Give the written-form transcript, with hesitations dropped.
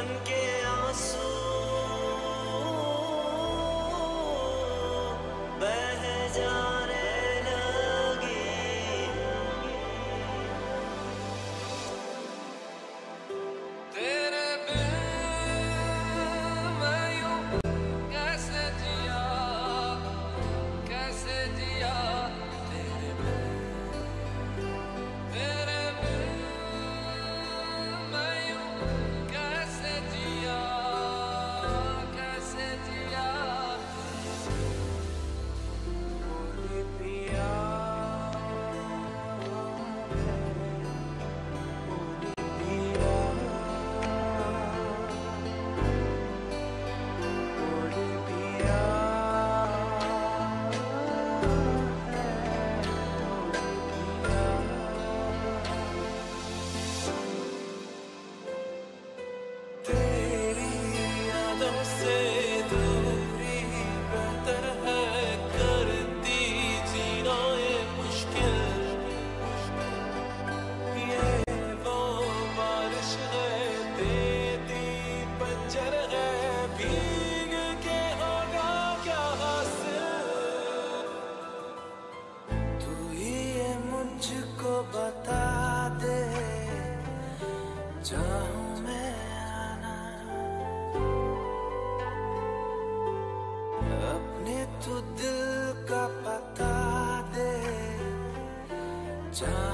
के आंसू बह जाने लगी। तेरे बिन मैं यूं कैसे जिया, कैसे जिया। तेरे बिन मैं यूं कैसे जिया, कैसे जिया। बोली पिया बोली पिया बोली पिया तेरी यादों से दूरी बेहतर है, करती जीना ये मुश्किल। ये वो बारिश है, देती बंजर है, भीग के होगा क्या हासिल। तू ही ये मुझको बता दे, चाहूं मैं आना अपने तू दिल का पता दे, चाहूं